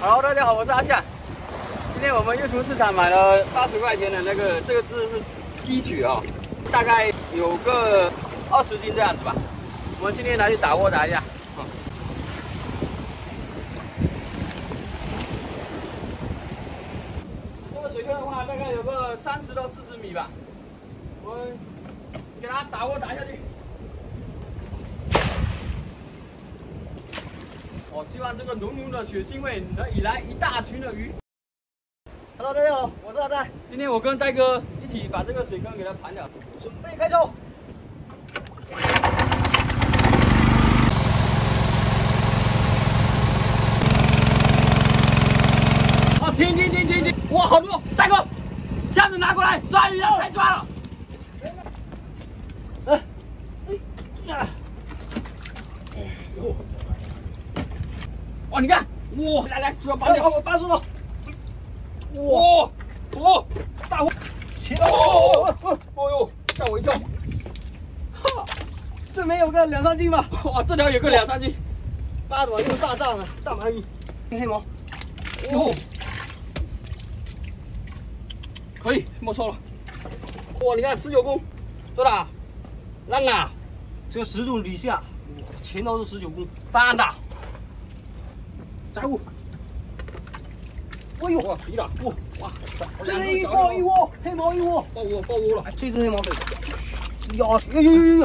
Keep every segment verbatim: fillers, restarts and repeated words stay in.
好，大家好，我是阿夏。今天我们又从市场买了八十块钱的那个，这个字是鸡曲啊、哦，大概有个二十斤这样子吧。我们今天拿去打窝打一下。哦、这个水坑的话，大概有个三十到四十米吧。我们给它打窝打下去。 我希望这个浓浓的血腥味能引来一大群的鱼。 Hello， 大家好，我是阿呆。 今天我跟戴哥一起把这个水坑给它盘了， 准备开抽。 啊，停停停停停！哇，好多！戴哥，箱子拿过来，抓鱼了，太抓了！哎，哎呀！哟。 哇，你看，哇，来来，把把我把手了，哇，哇，大货，哦哦哦哟，吓我一跳， 哈，这没有个两三斤吧？ 哇，这条有个两三斤， 八爪又大藏啊，大鳗鱼，黑毛， 哟，可以，没错了，哇，你看十九公，多大？烂了， 这个十度以下，全都是十九公， 翻的。 炸物，哎呦， 哇，皮的，哇哇， 这一包一窝，黑毛一窝， 爆窝爆窝了， 这只黑毛可以，呀，呦呦呦呦，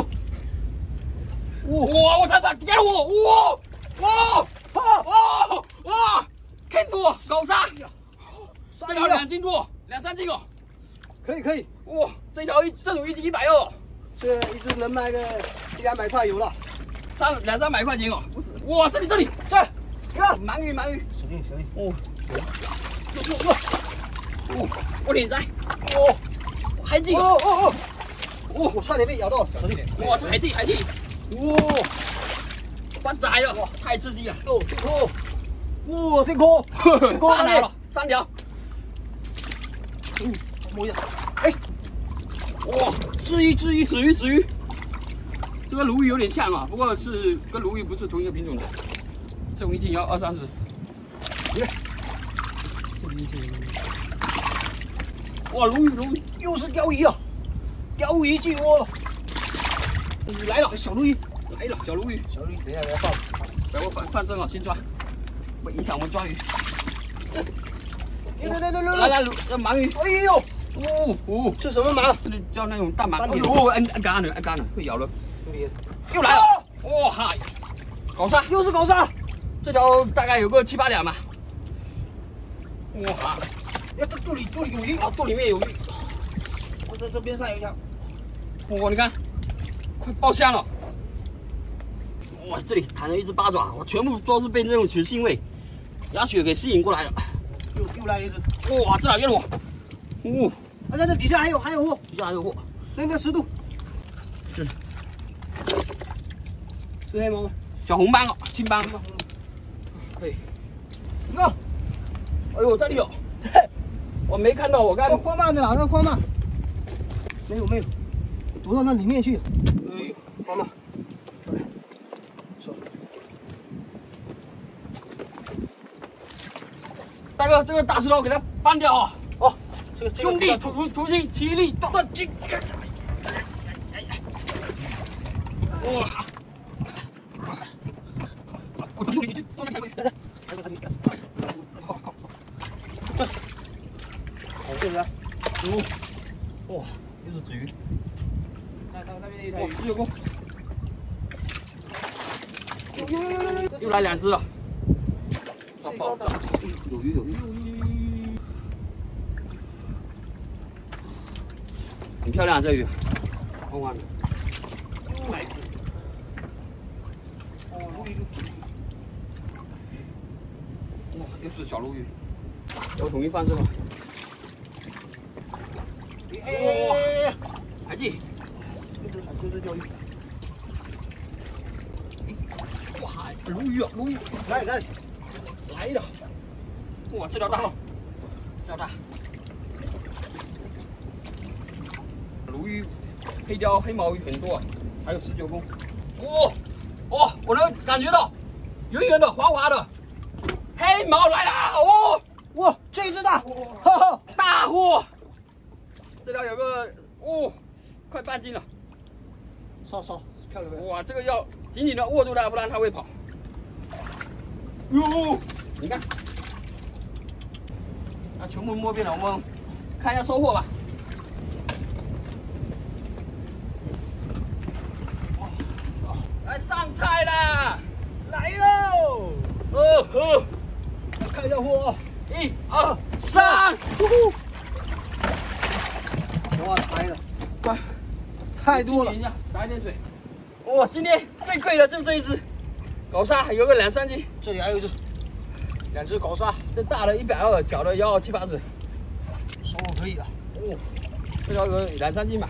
哇，我操操，点我，哇哇哇哇，看多高沙，这条两斤多，两三斤哦， 可以可以， 哇，这条一这种一斤一百二， 这一只能卖个一两百块有了， 三两三百块钱哦，不是，哇，这里这里这。 看，鳗鱼，鳗鱼， 小心，小心！ 哦，哟哟哟，哦，我脸在， 哦， 海蛎， 哦哦哦，哦，我差点被咬到，小心点！ 哇，海蛎，海蛎， 哇， 发仔了，太刺激了！ 哦，这颗，哇，这颗，这颗大条了，三条， 嗯，摸一下，哎， 哇， 鲻鱼，鲻鱼， 鲻鱼，鲻鱼，这个鲈鱼有点像啊，不过是跟鲈鱼不是同一个品种的。 这种一斤要二三十，哇，鲈鱼，鲈鱼， 又是鲷鱼啊！鲷鱼进窝了， 来了， 小鲈鱼， 来了，小鲈鱼， 小鲈鱼，等一下给它放， 等我放放生啊，先抓，不影响我们抓鱼。 来来来来来来，这鳗鱼， 哎呦， 哦哦， 这什么鳗？ 这里叫那种大鳗，哎呦，按按干了，按干了，会咬了，又来了，哇嗨，搞沙， 又是搞沙。 这条大概有个七八两吧。哇！ 呀，这肚里肚里有鱼啊，肚里面有鱼。我在这边上有一条。哇，你看，快爆香了。哇，这里弹了一只八爪，我全部都是被那种血腥味、鸭血给吸引过来了。 又又来一只。 哇，这哪给我？哦， 啊，在那底下还有还有货， 底下还有货。 那那十度。 是。 是黑毛吗？ 小红斑哦，青斑。 可以， 你看， 哎呦，这里有，我没看到，我看。 花鳗在哪？那花鳗，没有没有，躲到那里面去。哎，花鳗， 大哥，这个大石头给它搬掉啊！ 哦，这个兄弟同同心，其利断金。哇！ 我这里这边还有，还有还有，好，好，这，好这边，哦，哇，又是鲫鱼，那那那边一条鱼，十九公，又又又又又来两只了，好爆炸，有鱼有鱼，很漂亮这鱼，黄黄的，又来一只，哦，鲈鱼。 哇，又是小鲈鱼，我统一放生了。哇，海蛎， 又是又是钓鱼。 哇，鲈鱼啊，鲈鱼， 来来来了！哇，这条大，这条大。鲈鱼、黑鲷、黑毛鱼很多，还有十九公。哇哇，我能感觉到圆圆的、滑滑的。黑毛来了！ 哇，这一只大，哈哈， 大货！这条有个哦，快半斤了。 烧烧，漂亮漂亮。 哇，这个要紧紧的握住它，不然它会跑。哟，你看，啊，全部摸遍了，我们看一下收获吧。来上菜啦！ 来喽！ 哦吼， 来看一下货啊！ 一二三！ 哇，来了， 快， 太多了清理一。下，打一点水。哇，今天最贵的就这一只，搞沙有个两三斤， 这里还有一只，两只搞沙， 这大的一百二，小的要七八十。 收获可以的。 哦，这条有两三斤吧。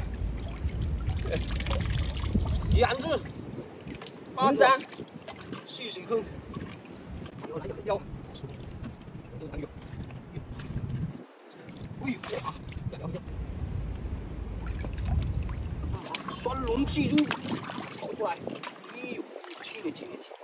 两只， 八张， 细水坑， 有来有有。 哎呦， 啊，要要要， 双龙气珠， 跑出来。 哎呦，轻点轻点轻。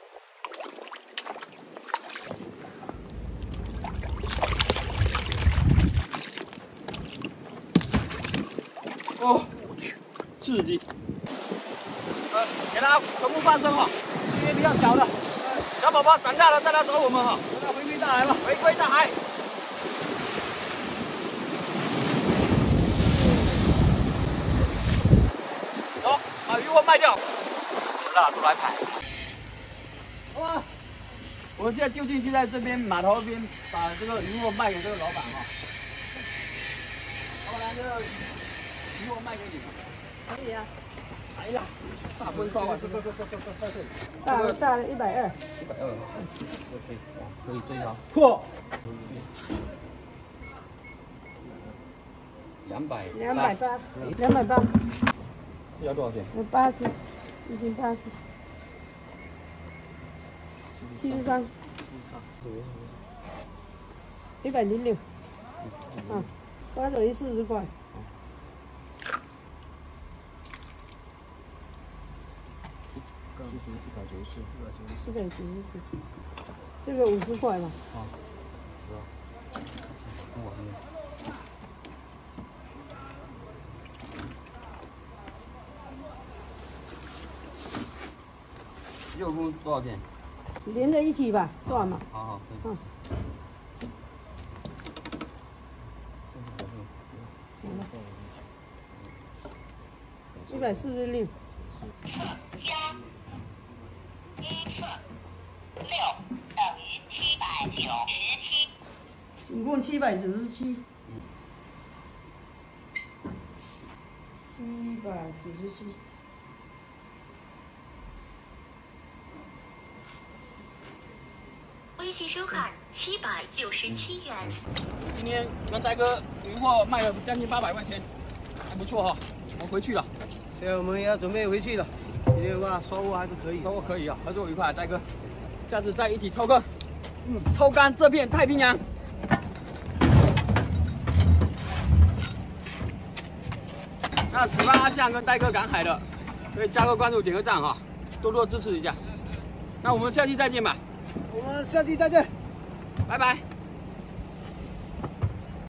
哦，我去，刺激。呃，给它全部放生哈。 这些比较小的， 小宝宝长大了再来找我们哈， 让它回归大海了。 回归大海。走，把鱼货卖掉，蜡烛来拍。哇，我现在就近就在这边码头边，把这个鱼货卖给这个老板哈。老板，这个鱼货卖给你们。 可以啊， 哎呀，大荤烧啊，这个大的大的一百二， 一百二，OK，哇，可以这条。 嚯， 两百两百八，两百八， 要多少钱？ 有八十，一斤八十，七十三，一百零六，啊，八等于四十块。 一百九十四， 四百九十四，这个五十块了。 啊，是吧？哇，六公多少钱？ 连在一起吧，算嘛。 好好，可以。 嗯，一百四十六。总共七百九十七，七百九十七。 微信收看七百九十七元。 今天跟呆哥鱼货卖了将近八百块钱，还不错哈。我回去了， 现在我们也要准备回去了。今天的话收获还是可以。 收获可以啊，合作愉快，呆哥，下次再一起抽个，嗯，抽干这片太平洋。那喜欢阿象跟呆哥赶海的，可以加个关注，点个赞哈，多多支持一下。那我们下期再见吧， 我们下期再见。 拜拜。